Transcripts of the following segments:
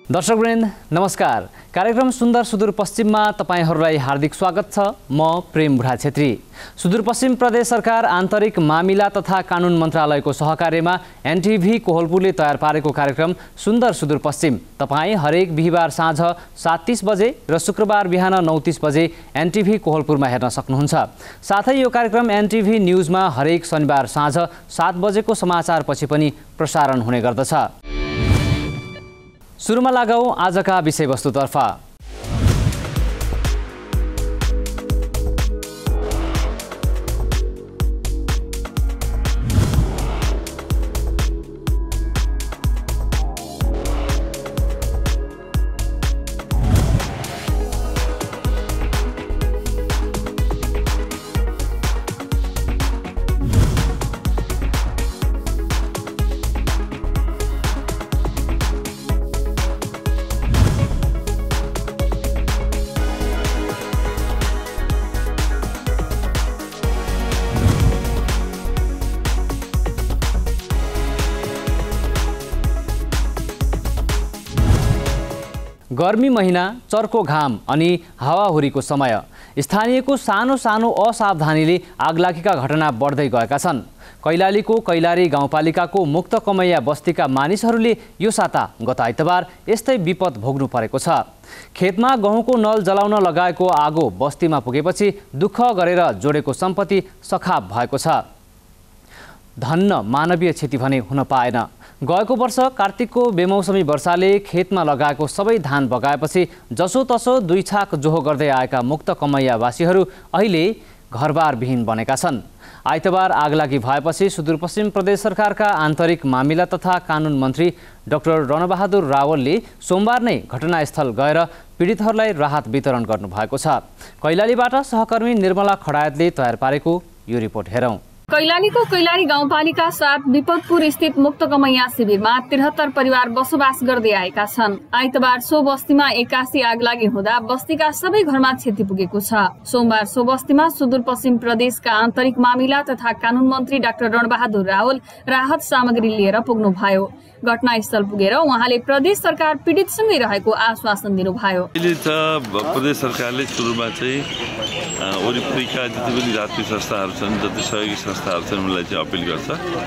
दर्शकवृन्द नमस्कार। कार्यक्रम सुन्दर सुदूरपश्चिममा तपाईहरूलाई हार्दिक स्वागत छ। म प्रेम बुढा छेत्री। सुदूरपश्चिम प्रदेश सरकार आन्तरिक मामिला तथा कानुन मन्त्रालयको सहकार्यमा एनटिभी कोहलपुरले तयार पारेको कार्यक्रम सुन्दर सुदूरपश्चिम तपाईँ हरेक बिहिबार साँझ 7:30 बजे र शुक्रबार बिहान 9:30 बजे एनटिभी कोहलपुरमा हेर्न सक्नुहुन्छ। साथै यो कार्यक्रम एनटिभी न्युजमा हरेक शनिबार साँझ 7 बजेको समाचारपछि पनि प्रसारण हुने गर्दछ। सुरुमा लागौं आजका विषयवस्तुतर्फ। गर्मी महिना, चर्को घाम अनि हावाहुरीको समय, स्थानीयको सानो सानो असावधानीले आगलागीका घटना बढ्दै गएका छन्। कैलालीको कैलारी गाउँपालिकाको मुक्त कमैया बस्तीका मानिसहरूले यो साता गत आइतबार यस्तै विपद भोग्नु परेको छ। खेतमा गहुँको नल जलाउन लगाएको आगो बस्तीमा पुगेपछि दुःख गरेर जोडेको सम्पत्ति सखाप भएको छ। धन्न मानवीय क्षति भने हुन पाएन। गएको वर्ष कार्तिकको बेमौसमी वर्षाले खेतमा लगाएको सबै धान बगाएपछि जसोतसो दुई छाक जोहो गर्दै आएका मुक्त कमैयावासीहरू अहिले घरबारविहीन बनेका छन्। आइतबार आगलागी भएपछि सुदूरपश्चिम प्रदेश सरकारका आन्तरिक मामिला तथा कानुन मन्त्री डाक्टर रणबहादुर रावलले सोमबार नै घटनास्थल गएर पीडितहरूलाई राहत वितरण गर्नुभएको छ। कैलालीबाट सहकर्मी निर्मला खडायतले तयार पारेको यो रिपोर्ट हेरौं। कैलालीको कैलारी गाउँपालिका 7 विपदपुर स्थित मुक्त कमैया शिविरमा 73 परिवार बसोबास गर्दै आएका छन्। आइतबार सो बस्तीमा 81 आगलागी हुँदा बस्तीका सबै घरमा क्षति पुगेको छ। सोमबार सो बस्तीमा सुदूरपश्चिम प्रदेशका आन्तरिक मामिला तथा कानुन मन्त्री डाक्टर रणबहादुर रावल राहत सामग्री लिएर पुग्नुभयो। घटनास्थल पुगेर उहाँले प्रदेश सरकार पीडितसँगै रहेको आश्वासन दिनुभयो। प्रदेश सरकारले सुरुमा चाहिँ वरिपरिका जति पनि जातीय संस्थाहरू छन्, जति सहयोगी संस्थाहरू छन् उनलाई चाहिँ अपिल गर्छ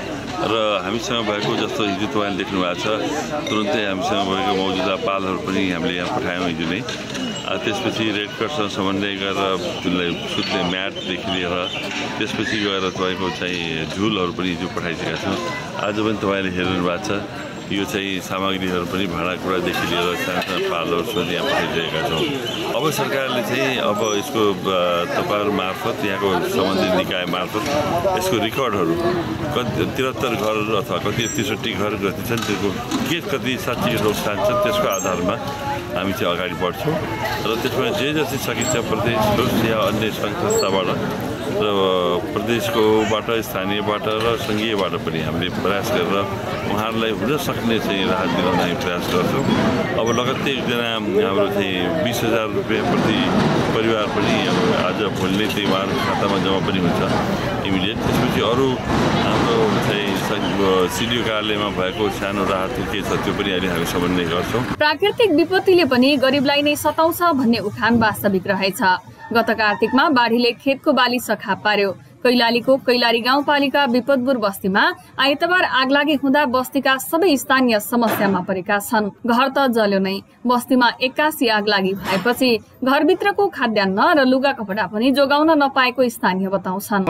र हामीसँग भएको जस्तो हिजो तपाईँले देख्नु भएको छ तुरन्तै हामीसँग भएको मौजुदा पालहरू पनि हामीले यहाँ पठायौँ हिजो नै। त्यसपछि रेड क्रससँग समन्वय गरेर जुनलाई सुत्ने म्याटदेखि लिएर त्यसपछि गएर तपाईँको चाहिँ झुलहरू पनि हिजो पठाइसकेका छौँ। आज पनि तपाईँले हेर्नु भएको छ यो चाहिँ सामग्रीहरू पनि भाँडाकुँडादेखि लिएर सानो पालहरू समेत यहाँ पठाइसकेका छौँ। अब सरकारले चाहिँ अब यसको तपाईँहरू मार्फत यहाँको सम्बन्धित निकाय मार्फत यसको रेकर्डहरू कति 73 घरहरू अथवा कति 63 घर कति छन् त्यसको के कति साँच्चै नोक्सान छ त्यसको आधारमा हामी चाहिँ अगाडि बढ्छौँ र त्यसमा जे जति सकिन्छ प्रदेश या अन्य सङ्घ संस्थाबाट र प्रदेशकोबाट स्थानीयबाट र सङ्घीयबाट पनि हामीले प्रयास गरेर उहाँहरूलाई हुन सक्ने चाहिँ राहत दिलाउन हामी प्रयास गर्छौँ। अब लगत्तै एकजना हाम्रो चाहिँ 20,000 रुपियाँ प्रति परिवार पनि आज भोलि नै त्यही उहाँहरूको खातामा जम्मा पनि हुन्छ इमिडिएट। त्यसपछि अरू हाम्रो चाहिँ सिडिओ कार्यालयमा भएको सानो राहत के छ त्यो पनि अहिले हामी समन्वय गर्छौँ। प्राकृतिक विपत्तिले पनि गरिबलाई नै सताउँछ भन्ने उखान वास्तविक रहेछ। गत कार्तिकमा बाढीले खेतको बाली सखाप पार्यो। कैलालीको कैलारी गाउँपालिका विपदपुर बस्तीमा आइतबार आगलागी हुँदा बस्तीका सबै स्थानीय समस्यामा परेका छन्। घर त जल्यो नै, बस्तीमा 81 आगलागी भएपछि घरभित्रको खाद्यान्न र लुगा कपडा पनि जोगाउन नपाएको स्थानीय बताउँछन्।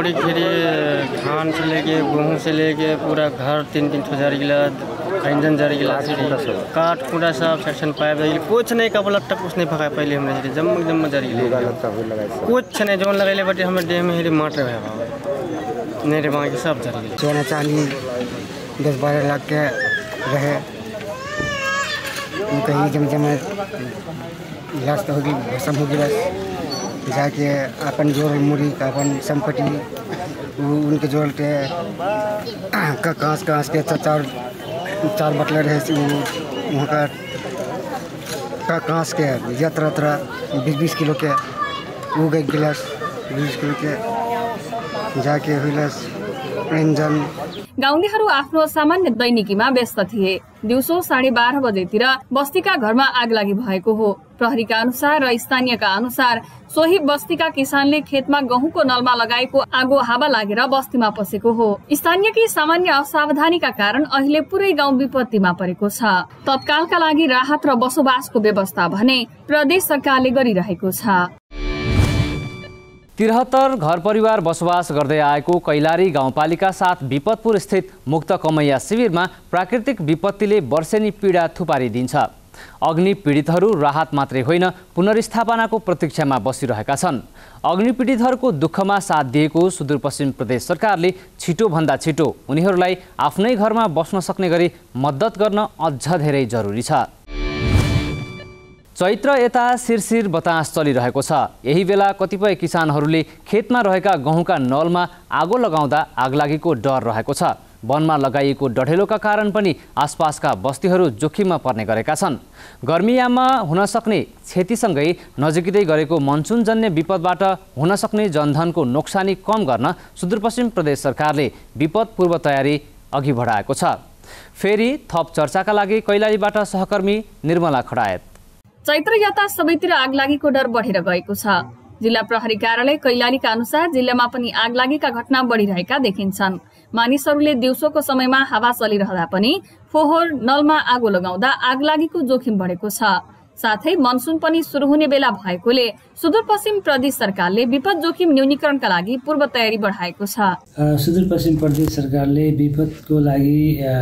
धान से लेके गेहूं से लेके पूरा घर 3-3 हजार गिला इंजन जर गिला काट कूड़ा सब सेक्शन पाइप कुछ नहीं कपड़ा लट्टा कुछ नहीं फका पहले हमने जम जर गिला कुछ नहीं जोन लगैले बटे हमर देह में हेरी माटर भए नहीं रे बाकी सब जर गिला सोना चांदी 10-12 लाख के रहे कहीं जम इलाज तो होगी सब हो गया जाके अपन जोड़ मुड़ी का अपन संपत्ति उनके जोड़ के कांस के चार बटलर है वहाँ का कांस के यात्रा 20 किलो के वो गए गिलास 20 किलो के जाके हुलस इंजन गाउँलेहरू आफ्नो सामान्य दैनिकीमा व्यस्त थिए। दिउँसो 12:30 बजेतिर बस्तीका घरमा आगलागी भएको हो। प्रहरीका अनुसार र स्थानीयका अनुसार सोही बस्तीका किसानले खेतमा गहुँको नलमा लगाएको आगो हावा लागेर बस्तीमा पसेको हो। स्थानीयकी सामान्य असावधानीका कारण अहिले पुरै गाउँ विपत्तिमा परेको छ। तत्कालका लागि राहत र बसोबासको व्यवस्था भने प्रदेश सरकारले गरिरहेको छ। 73 घर परिवार बसोबास गर्दै आएको कैलाली गाउँपालिका 7 विपतपुर स्थित मुक्त कमैया शिविरमा प्राकृतिक विपत्तिले वर्षेनी पीडा थुपारिदिन्छ। अग्नि पीडितहरू राहत मात्रै होइन पुनर्स्थापनाको प्रतीक्षामा बसिरहेका छन्। अग्नि पीडितहरूको दुःखमा साथ दिएको सुदूरपश्चिम प्रदेश सरकारले छिटोभन्दा छिटो उनीहरूलाई आफ्नै घरमा बस्न सक्ने गरी मद्दत गर्न अझ धेरै जरुरी छ। चैत्र यता शिरशिर बतास चलिरहेको छ। यही बेला कतिपय किसानहरूले खेतमा रहेका गहुँका नलमा आगो लगाउँदा आगलागीको डर रहेको छ। वनमा लगाइएको डढेलोका कारण पनि आसपासका बस्तीहरू जोखिममा पर्ने गरेका छन्। गर्मीयाममा हुन सक्ने क्षतिसँगै नजिकै गरेको मनसुनजन्य विपदबाट हुन सक्ने जनधनको नोक्सानी कम गर्न सुदूरपश्चिम प्रदेश सरकारले विपद पूर्व तयारी अघि बढाएको छ। फेरि थप चर्चाका लागि कैलालीबाट सहकर्मी निर्मला खडायत। चैत्र यता सबैतिर आगलागीको डर बढेर गएको छ। जिल्ला प्रहरी कार्यालय कैलालीका अनुसार जिल्लामा पनि आगलागीका घटना बढिरहेका देखिन्छन्। मानिसहरूले दिउँसोको समयमा हावा चलिरहँदा पनि फोहोर नलमा आगो लगाउँदा आगलागीको जोखिम बढेको छ। साथै मनसुन पनि सुरु हुने बेला भएकोले सुदूरपश्चिम प्रदेश सरकारले विपद जोखिम न्यूनीकरणका लागि पूर्व तयारी बढाएको छ। सुदूरपश्चिम प्रदेश सरकारले विपदको लागि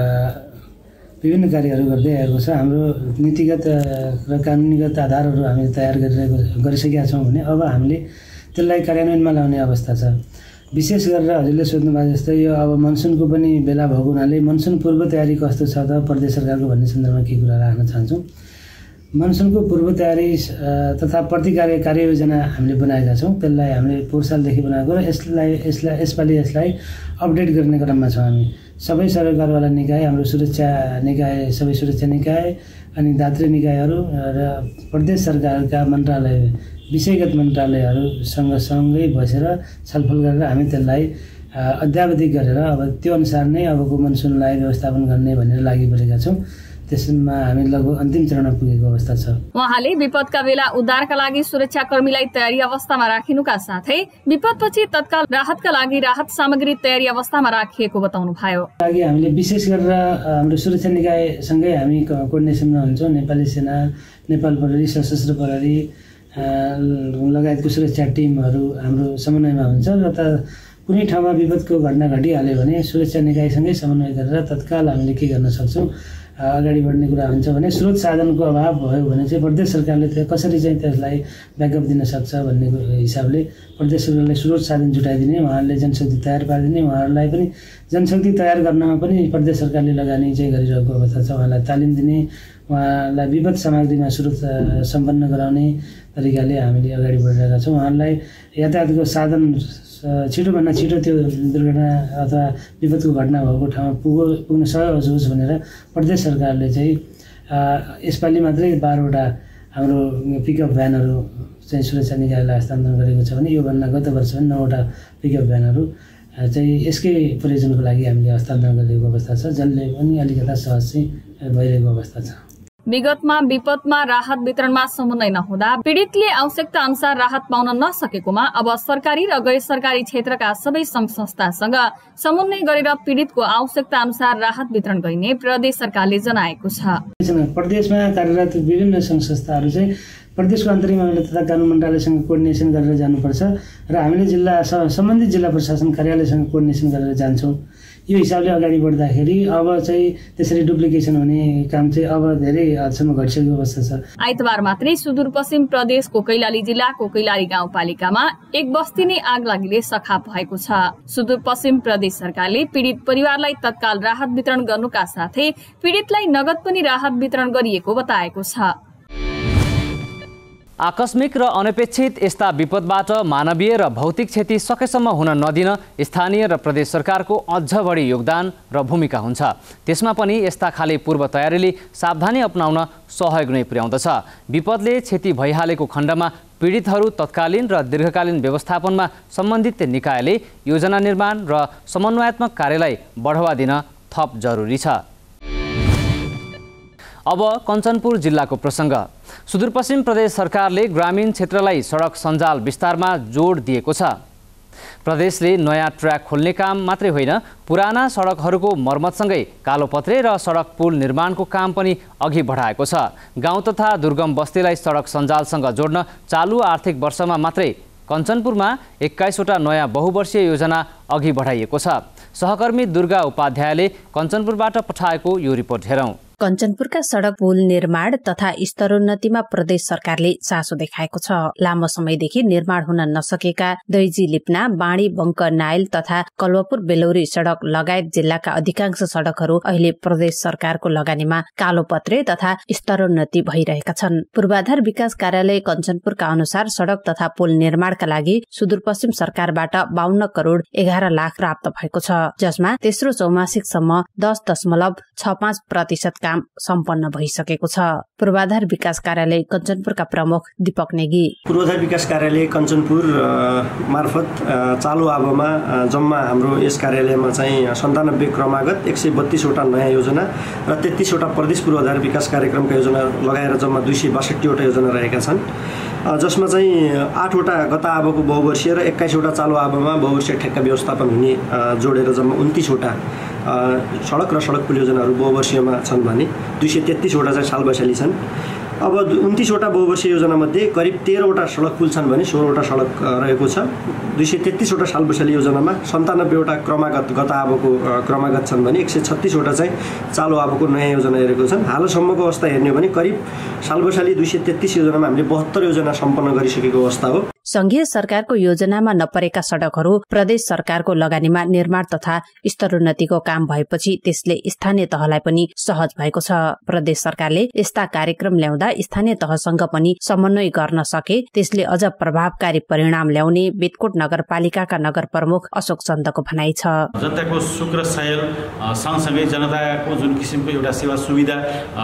विभिन्न कार्यहरू गर्दै आएको छ। हाम्रो नीतिगत र कानुनीगत आधारहरू हामीले तयार गरिसकेका छौँ भने अब हामीले त्यसलाई कार्यान्वयनमा ल्याउने अवस्था छ। विशेष गरेर हजुरले सोध्नु भएको जस्तै यो अब मनसुनको पनि बेला भएको हुनाले मनसुन पूर्व तयारी कस्तो छ त प्रदेश सरकारको भन्ने सन्दर्भमा के कुरा राख्न चाहन्छौँ। मनसुनको पूर्व तयारी तथा प्रतिकार्य कार्ययोजना हामीले बनाएका छौँ। त्यसलाई हामीले पोहोर सालदेखि बनाएको र यसपालि यसलाई अपडेट गर्ने क्रममा छौँ। हामी सबै सरकारवाला निकाय, हाम्रो सुरक्षा निकाय, सबै सुरक्षा निकाय अनि दात्री निकायहरू र प्रदेश सरकारका मन्त्रालय, विषयगत मन्त्रालयहरूसँग सँगै बसेर छलफल गरेर हामी त्यसलाई अद्यावधिक गरेर अब त्यो अनुसार नै अबको मनसुनलाई व्यवस्थापन गर्ने भनेर लागि परेका छौँ। त्यसमा हामी लगभग अन्तिम चरणमा पुगेको अवस्था छ। उहाँले विपदका बेला उद्धारका लागि सुरक्षाकर्मीलाई तयारी अवस्थामा राखिनुका साथै विपदपछि तत्काल राहतका लागि राहत सामग्री तयारी अवस्थामा राखिएको बताउनु भयो। लागि हामीले विशेष गरेर हाम्रो सुरक्षा निकायसँगै हामी कोर्डिनेसनमा हुन्छौँ। नेपाली सेना, नेपाल प्रहरी, सशस्त्र प्रहरी लगायतको सुरक्षा टिमहरू हाम्रो समन्वयमा हुन्छ र कुनै ठाउँमा विपदको घटना घटिहाल्यो भने सुरक्षा निकायसँगै समन्वय गरेर तत्काल हामीले के गर्न सक्छौँ, अगाडि बढ्ने कुरा हुन्छ भने स्रोत साधनको अभाव भयो भने चाहिँ प्रदेश सरकारले कसरी चाहिँ त्यसलाई ब्याकअप दिन सक्छ भन्ने हिसाबले प्रदेश सरकारले स्रोत साधन जुटाइदिने, उहाँहरूले जनशक्ति तयार पारिदिने, उहाँहरूलाई पनि जनशक्ति तयार गर्नमा पनि प्रदेश सरकारले लगानी चाहिँ गरिरहेको अवस्था छ। उहाँलाई तालिम दिने, उहाँलाई विपद सामग्रीमा स्रोत सम्पन्न गराउने तरिकाले हामीले अगाडि बढिरहेका छौँ। उहाँहरूलाई यातायातको साधन छिटोभन्दा छिटो त्यो दुर्घटना अथवा विपदको घटना भएको ठाउँमा पुग्न सहज होस् भनेर प्रदेश सरकारले चाहिँ यसपालि मात्रै 12वटा हाम्रो पिकअप भ्यानहरू चाहिँ सुरक्षा निकायलाई हस्तान्तरण गरेको छ भने योभन्दा गत वर्ष पनि 9वटा पिकअप भ्यानहरू चाहिँ यसकै प्रयोजनको लागि हामीले हस्तान्तरण गरेको अवस्था छ, जसले पनि अलिकता सहज चाहिँ भइरहेको अवस्था छ। विगतमा विपदमा राहत वितरणमा समन्वय नहुँदा पीडितले आवश्यकता अनुसार राहत पाउन नसकेकोमा अब सरकारी र गैर सरकारी क्षेत्रका सबै संघ संस्थासँग समन्वय गरेर पीडितको आवश्यकता अनुसार राहत वितरण गरिने प्रदेश सरकारले जनाएको छ। प्रदेशमा कार्यरत विभिन्न संघ संस्थाहरू चाहिँ प्रदेशको अन्तरिम मामिला तथा कानुन मन्त्रालयसँग कोर्डिनेसन गरेर जानुपर्छ र हामीले सम्बन्धित जिल्ला प्रशासन कार्यालयसँग कोर्डिनेसन गरेर जान्छौँ। यो हिसाबले अगाडि बढ्दाखेरि अब चाहिँ त्यसरी डुप्लिकेसन हुने काम चाहिँ अब धेरै हदसम्म घटिसकेको अवस्था छ। आइतबार मात्रै सुदूरपश्चिम प्रदेशको कैलाली जिल्लाको कैलाली गाउँपालिकामा एक बस्ती नै आगलागीले सखाप भएको छ। सुदूरपश्चिम प्रदेश सरकारले पीडित परिवारलाई तत्काल राहत वितरण गर्नुका साथै पीडितलाई नगद पनि राहत वितरण गरिएको बताएको छ। आकस्मिक र अनपेक्षित यस्ता विपदबाट मानवीय र भौतिक क्षति सकेसम्म हुन नदिन स्थानीय र प्रदेश सरकारको अझ बढी योगदान र भूमिका हुन्छ। त्यसमा पनि यस्ता खाले पूर्व तयारीले सावधानी अपनाउन सहयोग नै पुर्याउँदछ। विपदले क्षति भइहालेको खण्डमा पीडितहरू तत्कालीन र दीर्घकालीन व्यवस्थापनमा सम्बन्धित निकायले योजना निर्माण र समन्वयात्मक कार्यलाई बढावा दिन थप जरुरी छ। अब कञ्चनपुर जिल्लाको प्रसङ्ग। सुदूरपश्चिम प्रदेश सरकारले ग्रामीण क्षेत्रलाई सडक सञ्जाल विस्तारमा जोड दिएको छ। प्रदेशले नयाँ ट्र्याक खोल्ने काम मात्रै होइन, पुराना सडकहरूको मर्मतसँगै कालोपत्रे र सडक पुल निर्माणको काम पनि अघि बढाएको छ। गाउँ तथा दुर्गम बस्तीलाई सडक सञ्जालसँग जोड्न चालु आर्थिक वर्षमा मात्रै कञ्चनपुरमा 21वटा नयाँ बहुवर्षीय योजना अघि बढाइएको छ। सहकर्मी दुर्गा उपाध्यायले कञ्चनपुरबाट पठाएको यो रिपोर्ट हेरौँ। कञ्चनपुरका सड़क पुल निर्माण तथा स्तरोन्नतिमा प्रदेश सरकारले चासो देखाएको छ। लामो समयदेखि निर्माण हुन नसकेका दैजी लिप्ना, बाणी बंक नाइल तथा कल्वपुर बेलौरी सड़क लगायत जिल्लाका अधिकांश सड़कहरू अहिले प्रदेश सरकारको लगानीमा कालोपत्रे तथा स्तरोन्नति भइरहेका छन्। पूर्वाधार विकास कार्यालय कञ्चनपुरका अनुसार सड़क तथा पुल निर्माणका लागि सुदूरपश्चिम सरकारबाट 52 करोड़ 11 लाख प्राप्त भएको छ, जसमा तेस्रो चौमासिकसम्म 10.65% काम सम्पन्न भइसकेको छ। पूर्वाधार विकास कार्यालय कञ्चनपुरका प्रमुख दीपक नेगी, पूर्वाधार विकास कार्यालय कञ्चनपुर मार्फत चालु आबोमा जम्मा हाम्रो यस कार्यालयमा चाहिँ 97 क्रमागत 132वटा नयाँ योजना र 33वटा प्रदेश पूर्वाधार विकास कार्यक्रमका योजना लगाएर जम्मा 262वटा योजना रहेका छन्, जसमा चाहिँ 8वटा गत आबोको बहुवर्षीय र 21वटा चालु आबोमा बहुवर्षीय ठेक्का व्यवस्थापन हुने जोडेर जम्मा 29वटा सडक र सडक पुल योजनाहरू बहुवर्षीयमा छन् भने 233वटा चाहिँ सालवैशाली छन्। अब 29वटा बहुवर्षीय योजनामध्ये करिब 13वटा सडक पुल छन् भने 16वटा सडक रहेको छ। 233वटा सालवैशाली योजनामा 97वटा क्रमागत गत आबोको क्रमागत छन् भने 136वटा चाहिँ चालु आबोको नयाँ योजना रहेको छन्। हालसम्मको अवस्था हेर्ने हो भने करिब सालवैशाली 233 योजनामा हामीले 72 योजना सम्पन्न गरिसकेको अवस्था हो। संघीय सरकारको योजनामा नपरेका सड़कहरू प्रदेश सरकारको लगानीमा निर्माण तथा स्तरोन्नतिको काम भएपछि त्यसले स्थानीय तहलाई पनि सहज भएको छ। प्रदेश सरकारले यस्ता कार्यक्रम ल्याउँदा स्थानीय तहसँग पनि समन्वय गर्न सके त्यसले अझ प्रभावकारी परिणाम ल्याउने बेतकोट नगरपालिकाका नगर प्रमुख अशोक चन्दको भनाइ छ। जनताको सुख र सहयोग सँगसँगै जनताको जुन किसिमको एउटा सेवा सुविधा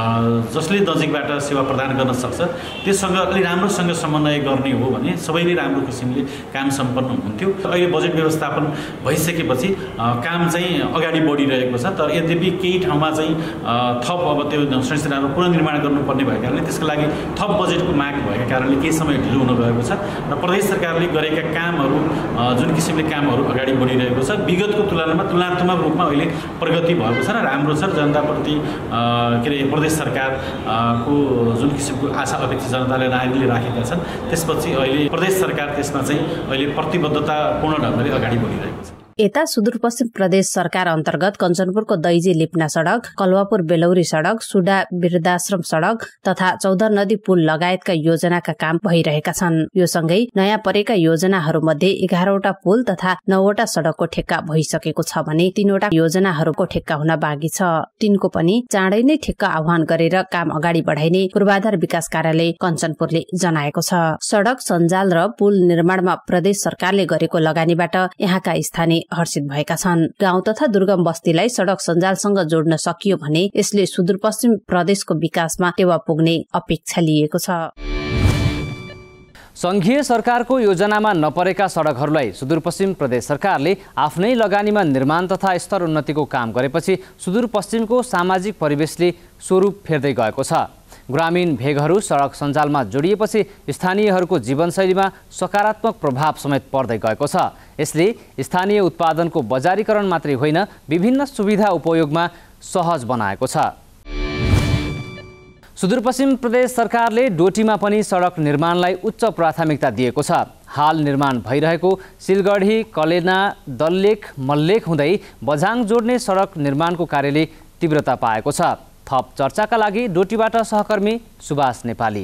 जसले नजिकबाट सेवा प्रदान गर्न सक्छ त्यससँग अलि राम्रोसँग समन्वय गर्ने हो भने सबैले राम्रो किसिमले काम सम्पन्न हुन्थ्यो। अहिले बजेट व्यवस्थापन भइसकेपछि काम चाहिँ अगाडि बढिरहेको छ, तर यद्यपि केही ठाउँमा चाहिँ थप अब त्यो संरचनाहरू पुनर्निर्माण गर्नुपर्ने भएको कारणले त्यसको लागि थप बजेटको माग भएको कारणले केही समय ढिलो हुन गएको छ र प्रदेश सरकारले गरेका कामहरू जुन किसिमले कामहरू अगाडि बढिरहेको छ विगतको तुलनामा तुलनात्मक रूपमा अहिले प्रगति भएको छ र राम्रो छ। जनताप्रति के अरे प्रदेश सरकारको जुन किसिमको आशा अपेक्षा जनताले नागरिकले राखेका छन् त्यसपछि अहिले प्रदेश सरकार त्यसमा चाहिँ अहिले प्रतिबद्धतापूर्ण ढङ्गले अगाडि बढिरहेको छ। यता सुदूरपश्चिम प्रदेश सरकार अन्तर्गत कञ्चनपुरको दैजी लिप्ना सड़क, कल्वापुर बेलौरी सड़क, सुडा वृद्धाश्रम सड़क तथा 14 नदी पुल लगायतका योजनाका काम भइरहेका छन्। यो सँगै नयाँ परेका योजनाहरूमध्ये 11वटा पुल तथा 9वटा सड़कको ठेक्का भइसकेको छ भने 3वटा योजनाहरूको ठेक्का हुन बाँकी छ। तिनको पनि चाँडै नै ठेक्का आह्वान गरेर काम अगाडि बढाइने पूर्वाधार विकास कार्यालय कञ्चनपुरले जनाएको छ। सड़क सञ्जाल र पुल निर्माणमा प्रदेश सरकारले गरेको लगानीबाट यहाँका स्थानीय हर्षित भएका छन्। गाउँ तथा दुर्गम बस्तीलाई सड़क सञ्जालसँग जोड्न सकियो भने यसले सुदूरपश्चिम प्रदेशको विकासमा टेवा पुग्ने अपेक्षा लिएको छ। संघीय सरकारको योजनामा नपरेका सडकहरूलाई सुदूरपश्चिम प्रदेश सरकारले आफ्नै लगानीमा निर्माण तथा स्तरोन्नतिको काम गरेपछि सुदूरपश्चिमको सामाजिक परिवेशले स्वरूप फेर्दै गएको छ। ग्रामीण भेगहरू सडक सञ्जालमा जोडिएपछि स्थानीयहरूको जीवनशैलीमा सकारात्मक प्रभाव समेत पर्दै गएको छ। यसले स्थानीय उत्पादनको बजारीकरण मात्रै होइन विभिन्न सुविधा उपयोगमा सहज बनाएको छ। सुदूरपश्चिम प्रदेश सरकारले डोटीमा पनि सडक निर्माणलाई उच्च प्राथमिकता दिएको छ। हाल निर्माण भइरहेको सिलगढी कलेना दल्लेख मल्लेख हुँदै बझाङ जोड्ने सडक निर्माणको कार्यले तीव्रता पाएको छ। थप चर्चाका लागि डोटीबाट सहकर्मी सुभाष नेपाली।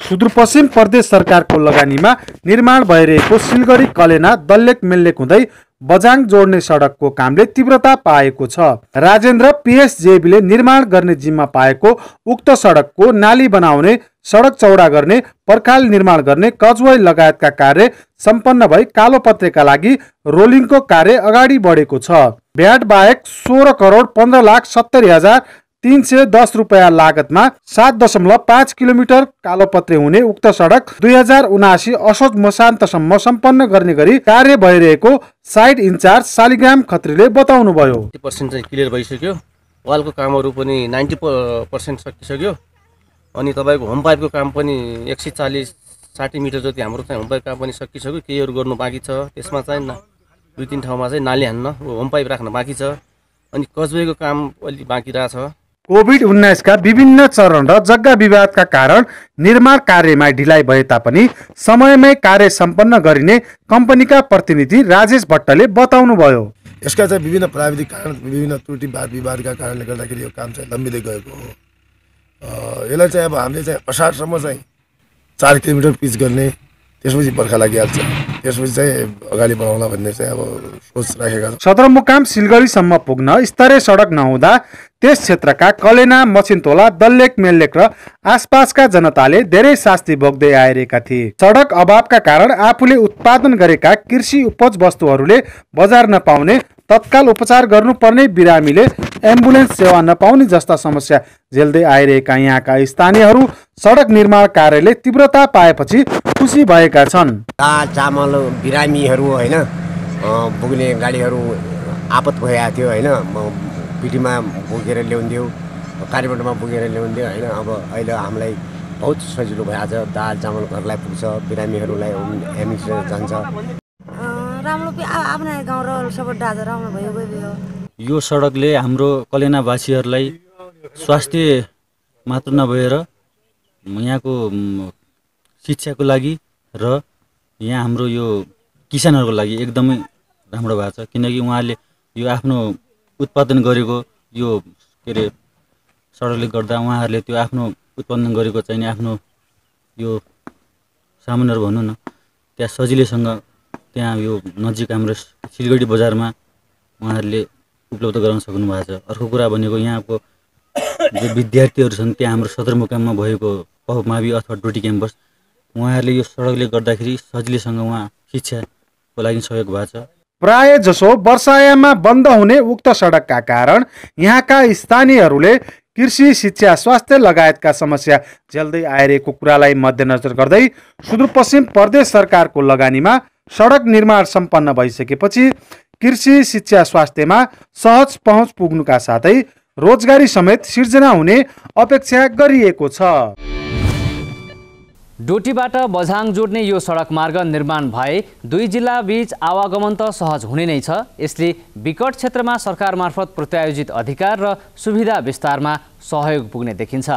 सुदूरपश्चिम प्रदेश सरकारको लगानीमा निर्माण भइरहेको सिलगढी कलेना दल्लेख मेल्लेख हुँदै बझाङ जोड्ने सडकको कामले तीव्रता पाएको छ। राजेन्द्र PSJB निर्माण गर्ने जिम्मा पाएको उक्त सडकको नाली बनाउने, सडक चौडा गर्ने, पर्खाल निर्माण गर्ने, कजवै लगायतका कार्य सम्पन्न भई कालोपत्रेका लागि रोलिङको कार्य अगाडि बढेको छ। भ्याट बाहेक 16,15,70,310 रुपियाँ लागतमा 7.5 किलोमिटर कालोपत्रे हुने उक्त सडक 2079 असोज मसान्तसम्म सम्पन्न गर्ने गरी कार्य भइरहेको साइड इन्चार्ज शालिग्राम खत्रीले बताउनुभयो। 90% चाहिँ क्लियर भइसक्यो, वालको कामहरू पनि 90% सकिसक्यो, अनि तपाईँको होम पाइपको काम पनि 140-60 मिटर जति हाम्रो चाहिँ होम पाइप काम पनि सकिसक्यो। केहीहरू गर्नु बाँकी छ, त्यसमा चाहिँ 2-3 ठाउँमा चाहिँ नाली हान्न, होम पाइप राख्न बाँकी छ, अनि कजवेको काम अलि बाँकी रहेछ। कोभिड-19 का विभिन्न चरण र जग्गा विवादका कारण निर्माण कार्यमा ढिलाइ भए तापनि समयमै कार्य सम्पन्न गरिने कम्पनीका प्रतिनिधि राजेश भट्टले बताउनुभयो। यसका चाहिँ विभिन्न प्राविधिक कारण, विभिन्न त्रुटि विवादका कारणले गर्दाखेरि यो काम चाहिँ लम्बिँदै गएको हो। यसलाई चाहिँ अब हामीले चाहिँ असारसम्म चाहिँ 4 किलोमिटर पिच गर्ने, त्यसपछि बर्खा लागिहाल्छ, त्यसपछि चाहिँ अगाडि बढाउला भन्ने चाहिँ अब सोच राखेका छौँ। सदरमुकाम सिलगढीसम्म पुग्न स्तरीय सडक नहुँदा त्यस क्षेत्रका कलेना, मछिनतोला, दल्लेक, मेल्लेक र आसपासका जनताले धेरै शास्ति भोग्दै आइरहेका थिए। सडक अभावका कारण आफूले उत्पादन गरेका कृषि उपज वस्तुहरूले बजार नपाउने, तत्काल उपचार गर्नुपर्ने बिरामीले एम्बुलेन्स सेवा नपाउने जस्ता समस्या झेल्दै आइरहेका यहाँका स्थानीयहरू सडक निर्माण कार्यले तीव्रता पाएपछि खुसी भएका छन्। दाल चामल बिरामीहरू होइन पुग्ने गाडीहरू आपत भइरहेको थियो होइन, पिटीमा बोकेर ल्याउँथ्यो, कालीमण्डपमा बोकेर ल्याउँथ्यो होइन। अब अहिले हामीलाई बहुत सजिलो भइहाल्छ, दाल चामल घरलाई पुग्छ, बिरामीहरूलाई एम्बुलेन्स जान्छ। राम्रो आफ्नो गाउँ र सबै डाजा राम्रो भयो गयो। यो सडकले हाम्रो कलेनावासीहरूलाई स्वास्थ्य मात्र नभएर यहाँको शिक्षाको लागि र यहाँ हाम्रो यो किसानहरूको लागि एकदमै राम्रो भएको छ, किनकि उहाँहरूले यो आफ्नो उत्पादन गरेको यो के अरे सडकले गर्दा उहाँहरूले त्यो आफ्नो उत्पादन गरेको चाहिँ आफ्नो यो सामानहरू भनौँ न त्यहाँ सजिलैसँग त्यहाँ यो नजिक हाम्रो सिलगढी बजारमा उहाँहरूले उपलब्ध गराउन सक्नु भएको छ। अर्को कुरा भनेको यहाँको जो विद्यार्थीहरू छन् त्यहाँ हाम्रो सदरमुकाममा भएको पहमावि अथवा डोटी क्याम्पस, उहाँहरूले यो सडकले गर्दाखेरि सजिलैसँग उहाँ शिक्षाको लागि सहयोग भएको छ। प्राय जसो वर्षायाममा बन्द हुने उक्त सडकका कारण यहाँका स्थानीयहरूले कृषि, शिक्षा, स्वास्थ्य लगायतका समस्या झेल्दै आइरहेको कुरालाई मध्यनजर गर्दै सुदूरपश्चिम प्रदेश सरकारको लगानीमा सडक निर्माण सम्पन्न भइसकेपछि कृषि, शिक्षा, स्वास्थ्यमा सहज पहुँच पुग्नुका साथै रोजगारी समेत सिर्जना हुने अपेक्षा गरिएको छ। डोटीबाट बझाङ जोड्ने यो सडक मार्ग निर्माण भए दुई जिल्ला बीच आवागमन त सहज हुने नै छ। यसले विकट क्षेत्रमा सरकार मार्फत प्रत्यायोजित अधिकार र सुविधा विस्तारमा सहयोग पुग्ने देखिन्छ।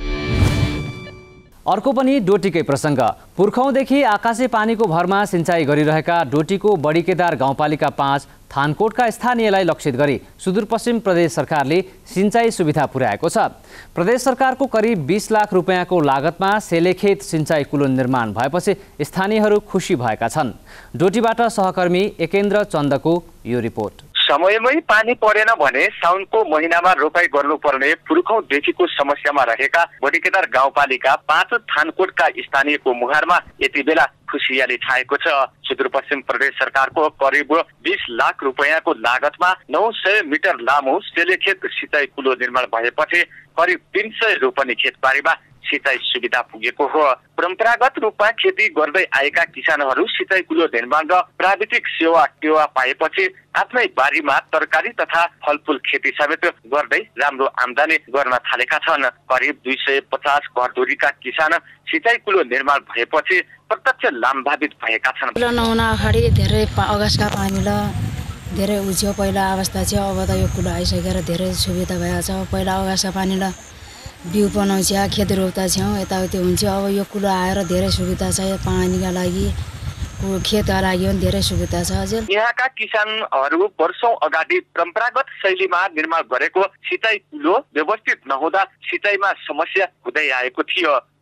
अर्को पनि डोटीकै प्रसङ्ग। पुर्खौँदेखि आकाशे पानीको भरमा सिँचाइ गरिरहेका डोटीको बडीकेदार गाउँपालिका 5 थानकोटका स्थानीयलाई लक्षित गरी सुदूरपश्चिम प्रदेश सरकारले सिँचाइ सुविधा पुर्याएको छ। प्रदेश सरकारको करिब 20 लाख रुपियाँको लागतमा सेलेखेत सिँचाइ कुलो निर्माण भएपछि स्थानीयहरू खुसी भएका छन्। डोटीबाट सहकर्मी एकेन्द्र चन्दको यो रिपोर्ट। समयमै पानी परेन भने साउनको महिनामा रोपाई गर्नुपर्ने पुर्खौँदेखिको समस्यामा रहेका बडीकेदार गाउँपालिका 5 थानकोटका स्थानीयको मुहारमा यति बेला खुसियाली छाएको छ। सुदूरपश्चिम प्रदेश सरकारको करिब 20 लाख रुपियाँको लागतमा 900 मिटर लामो सेलेखेत सिँचाइ कुलो निर्माण भएपछि करिब 300 रोपनी खेतबारीमा सिँचाइ सुविधा पुगेको हो। परम्परागत रूपमा खेती गर्दै आएका किसानहरू सिँचाइ कुलो निर्माण र प्राविधिक सेवा टेवा पाएपछि आफ्नै बारीमा तरकारी तथा फलफुल खेती समेत गर्दै राम्रो आम्दानी गर्न थालेका छन्। करिब 250 घरधुरीका किसान सिँचाइ कुलो निर्माण भएपछि प्रत्यक्ष लाभान्वित भएका छन्। नहुन अगाडि धेरै अगस्टका पानीले धेरै उज्यो, पहिला अवस्था थियो, अब त यो कुलो आइसकेर धेरै सुविधा भएको छ। पहिला अगस्टका पानीले बिउ बनाउँछ, खेत रोप्दा छौँ, यताउति हुन्छ। अब यो कुलो आएर धेरै सुविधा छ, पानीका लागि खेतका लागि पनि धेरै सुविधा छ। हजुर, यहाँका किसानहरू वर्षौं अगाडि परम्परागत शैलीमा निर्माण गरेको सिँचाइ कुलो व्यवस्थित नहुँदा सिँचाइमा समस्या हुँदै आएको थियो।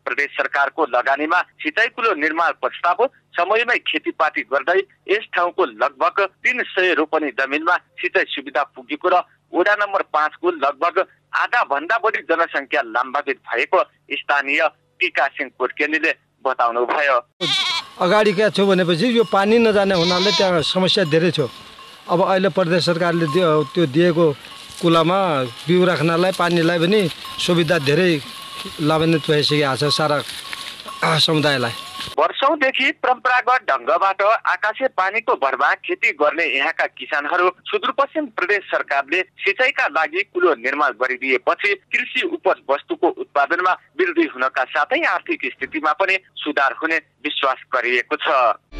प्रदेश सरकारको लगानीमा सिँचाइ कुलो निर्माण प्रस्ताव समयमै खेतीपाती गर्दै यस ठाउँको लगभग 300 रोपनी जमिनमा सिँचाइ सुविधा पुगेको र वडा नम्बर 5 को लगभग आधा भन्दा बढी जनसङ्ख्या लाभान्वित भएको स्थानीय टिका सिंह पोर्केलीले बताउनु भयो। अगाडि क्या छ भनेपछि यो पानी नजाने हुनाले त्यहाँ समस्या धेरै छ। अब अहिले प्रदेश सरकारले त्यो दिएको कुलामा बिउ राख्नलाई पानीलाई पनि सुविधा धेरै लाभान्वित भइसकेको छ सारा समुदायलाई। वर्षौंदेखि परम्परागत ढङ्गबाट आकाशे पानीको भरमा खेती गर्ने यहाँका किसानहरू सुदूरपश्चिम प्रदेश सरकारले सिँचाइका लागि कुलो निर्माण गरिदिएपछि कृषि उपज वस्तुको उत्पादनमा वृद्धि हुनका साथै आर्थिक स्थितिमा पनि सुधार हुने विश्वास गरिएको छ।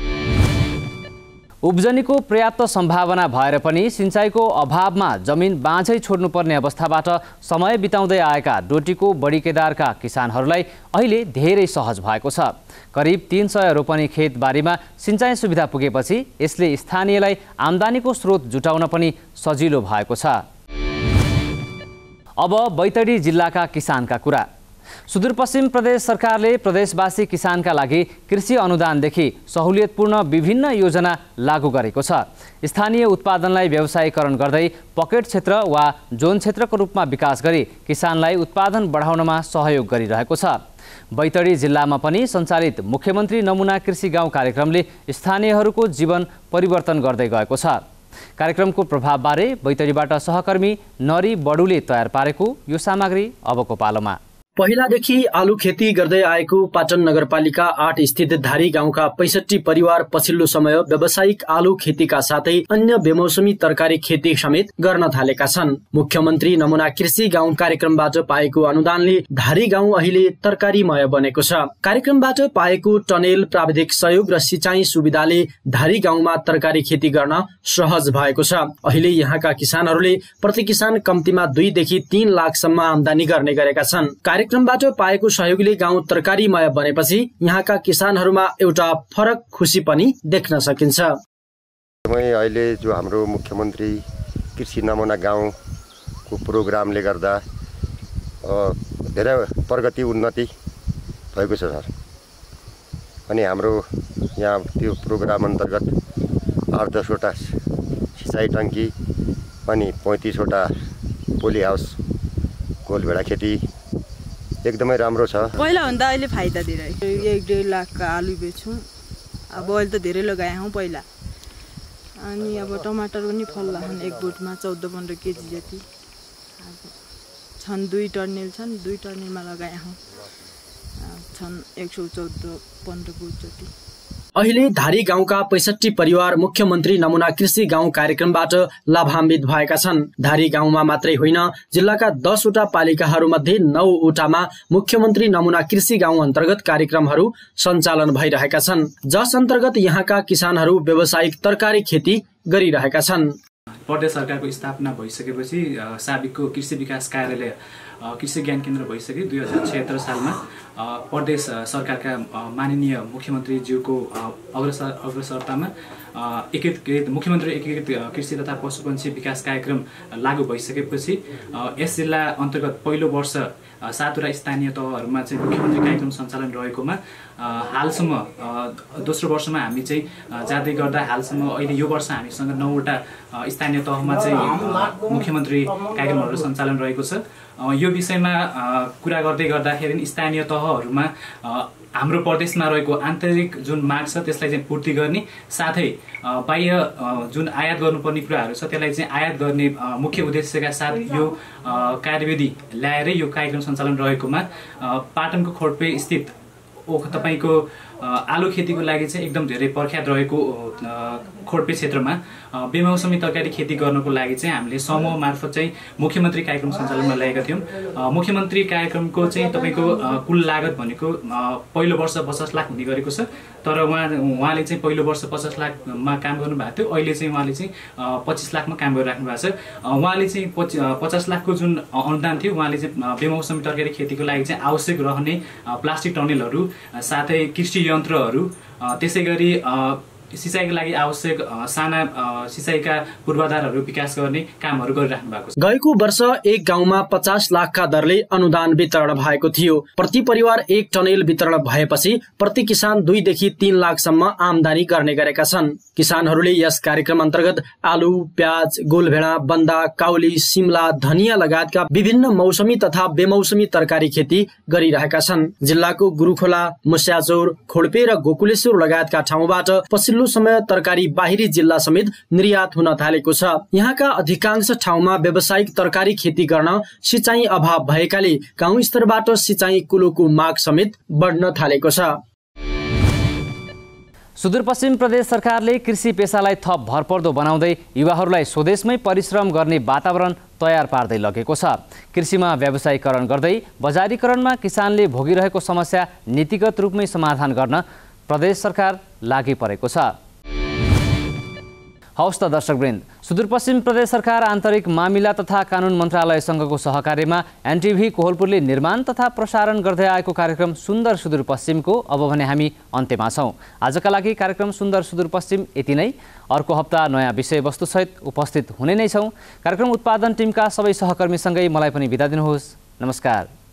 उब्जनीको पर्याप्त सम्भावना भएर पनि सिँचाइको अभावमा जमिन बाँझै छोड्नुपर्ने अवस्थाबाट समय बिताउँदै आएका डोटीको बडीकेदारका किसानहरूलाई अहिले धेरै सहज भएको छ। करिब 300 रोपनी खेतबारीमा सिँचाइ सुविधा पुगेपछि यसले स्थानीयलाई आम्दानीको स्रोत जुटाउन पनि सजिलो भएको छ। अब बैतडी जिल्लाका किसानका कुरा। सुदूरपश्चिम प्रदेश सरकारले प्रदेशवासी किसानका लागि कृषि अनुदानदेखि सहुलियतपूर्ण विभिन्न योजना लागू गरेको छ। स्थानीय उत्पादनलाई व्यवसायीकरण गर्दै पकेट क्षेत्र वा जोन क्षेत्रको रूपमा विकास गरी किसानलाई उत्पादन बढाउनमा सहयोग गरिरहेको छ। बैतडी जिल्लामा पनि सञ्चालित मुख्यमन्त्री नमुना कृषि गाउँ कार्यक्रमले स्थानीयहरूको जीवन परिवर्तन गर्दै गएको छ। कार्यक्रमको प्रभावबारे बैतडीबाट सहकर्मी नरी बडुले तयार पारेको यो सामग्री अबको पालोमा। पहिलादेखि आलु खेती गर्दै आएको पाटन नगरपालिका 8 स्थित धारी गाउँका 65 परिवार पछिल्लो समय व्यावसायिक आलु खेतीका साथै अन्य बेमौसमी तरकारी खेती समेत गर्न थालेका छन्। मुख्यमन्त्री नमुना कृषि गाउँ कार्यक्रमबाट पाएको अनुदानले धारी गाउँ अहिले तरकारीमय बनेको छ। कार्यक्रमबाट पाएको टनेल, प्राविधिक सहयोग र सिँचाइ सुविधाले धारी गाउँमा तरकारी खेती गर्न सहज भएको छ। अहिले यहाँका किसानहरूले प्रति किसान कम्तीमा 2 देखि 3 लाखसम्म आम्दानी गर्ने गरेका छन्। कार्यक्रमबाट पाएको सहयोगले गाउँ तरकारीमय बनेपछि यहाँका किसानहरूमा एउटा फरक खुसी पनि देख्न सकिन्छ। अहिले जो हाम्रो मुख्यमन्त्री कृषि नमुना गाउँको प्रोग्रामले गर्दा धेरै प्रगति उन्नति भएको छ सर। अनि हाम्रो यहाँ त्यो प्रोग्राम अन्तर्गत 8-10 वटा सिँचाइ टङ्की अनि 35 वटा पोली हाउस गोलभेडा खेती एकदमै राम्रो छ। पहिला भन्दा अहिले फाइदा धेरै 1-1.5 लाखका आलु बेच्छौँ। अब अहिले त धेरै लगाए हौँ पहिला। अनि अब टमाटर पनि फल्ला छन्, एक बोटमा 14-15 केजी जति छन्। 2 टर्नेल छन्, 2 टर्नेलमा लगाए हौँ छन् 114-15 बोट जति। अहिले धारी गाउँका 65 परिवार मुख्यमन्त्री नमुना कृषि गाउँ कार्यक्रमबाट लाभान्वित भएका छन्। धारी गाउँमा मात्रै होइन, जिल्लाका 10 वटा पालिकाहरूमध्ये 9 वटामा मुख्यमन्त्री नमुना कृषि गाउँ अन्तर्गत कार्यक्रमहरू सञ्चालन भइरहेका छन्, जस अन्तर्गत यहाँका किसानहरू व्यावसायिक तरकारी खेती गरिरहेका छन्। प्रदेश सरकारको स्थापना भइसकेपछि साबिकको कृषि विकास कार्यालय कृषि ज्ञान केन्द्र भइसक्यो। 2076 सालमा प्रदेश सरकारका माननीय मुख्यमन्त्रीज्यूको अग्रसरतामा एकीकृत मुख्यमन्त्री एकीकृत कृषि तथा पशुपन्छी विकास कार्यक्रम लागू भइसकेपछि यस जिल्ला अन्तर्गत पहिलो वर्ष 7 वटा स्थानीय तहहरूमा चाहिँ मुख्यमन्त्री कार्यक्रम सञ्चालन रहेकोमा हालसम्म दोस्रो वर्षमा हामी चाहिँ जाँदै गर्दा हालसम्म अहिले यो वर्ष हामीसँग 9 वटा स्थानीय तहमा चाहिँ मुख्यमन्त्री कार्यक्रमहरू सञ्चालन रहेको छ। यो विषयमा कुरा गर्दै गर्दाखेरि स्थानीय तहहरूमा हाम्रो प्रदेशमा रहेको आन्तरिक जुन माग छ त्यसलाई चाहिँ पूर्ति गर्ने साथै बाह्य जुन आयात गर्नुपर्ने कुराहरू छ त्यसलाई चाहिँ आयात गर्ने मुख्य उद्देश्यका साथ यो कार्यविधि ल्याएर यो कार्यक्रम सञ्चालन रहेकोमा पाटनको खोडपे स्थित तपाईको आलु खेतीको लागि चाहिँ एकदम धेरै प्रख्यात रहेको खोडपे क्षेत्रमा बेमौसमी तरकारी खेती गर्नको लागि चाहिँ हामीले समूह मार्फत चाहिँ मुख्यमन्त्री कार्यक्रम सञ्चालनमा ल्याएका थियौँ। मुख्यमन्त्री कार्यक्रमको चाहिँ तपाईको कुल लागत भनेको पहिलो वर्ष 50 लाख हुने गरेको छ, तर उहाँले चाहिँ पहिलो वर्ष 50 लाखमा काम गर्नुभएको थियो। अहिले चाहिँ उहाँले चाहिँ 25 लाखमा काम गरिराख्नु भएको छ। उहाँले चाहिँ 50 लाखको जुन अनुदान थियो उहाँले चाहिँ बेमौसमी तरकारी खेतीको लागि चाहिँ आवश्यक रहने प्लास्टिक टनेलहरू साथै कृषि यन्त्रहरू त्यसै गरी सिँचाइको लागि आवश्यक साना सिँचाइका पूर्वाधारहरू विकास गर्ने कामहरू गरिराख्नु भएको छ। गएको वर्ष एक गाउँमा 50 लाखका दरले अनुदान वितरण भएको थियो। प्रति परिवार 1 टनेल वितरण भएपछि प्रति किसान 2 देखि 3 लाखसम्म आमदानी गर्ने गरेका छन्। किसानहरूले यस कार्यक्रम अन्तर्गत आलु, प्याज, गोलभेडा, बन्दा, काउली, सिमला, धनिया लगायतका विभिन्न मौसमी तथा बेमौसमी तरकारी खेती गरिरहेका छन्। जिल्लाको गुरुखोला, मुस्याचौर, खोडपे र गोकुलेश्वर लगायतका ठाउँबाट पछिल्लो समय तरकारी बाहिरी जिल्ला समेत निर्यात हुन थालेको छ। यहाँका अधिकांश ठाउँमा व्यावसायिक तरकारी खेती गर्न सिँचाइ अभाव भएकाले गाउँ स्तरबाट सिँचाइ कुलोको माग समेत बढ्न थालेको छ। सुदूरपश्चिम प्रदेश सरकारले कृषि पेसालाई थप भरपर्दो बनाउँदै युवाहरूलाई स्वदेशमै परिश्रम गर्ने वातावरण तयार पार्दै लगेको छ। कृषिमा व्यावसायीकरण गर्दै बजारीकरणमा किसानले भोगिरहेको समस्या नीतिगत रूपमै समाधान गर्न प्रदेश सरकार लागि परेको छ। हवस् त दर्शकवृन्द, सुदूरपश्चिम प्रदेश सरकार आन्तरिक मामिला तथा कानुन मन्त्रालयसँगको सहकार्यमा एनटिभी कोहलपुरले निर्माण तथा प्रसारण गर्दै आएको कार्यक्रम सुन्दर सुदूरपश्चिमको अब भने हामी अन्त्यमा छौँ। आजका लागि कार्यक्रम सुन्दर सुदूरपश्चिम यति नै। अर्को हप्ता नयाँ विषयवस्तुसहित उपस्थित हुने नै छौँ। कार्यक्रम उत्पादन टिमका सबै सहकर्मीसँगै मलाई पनि बिदा दिनुहोस्। नमस्कार।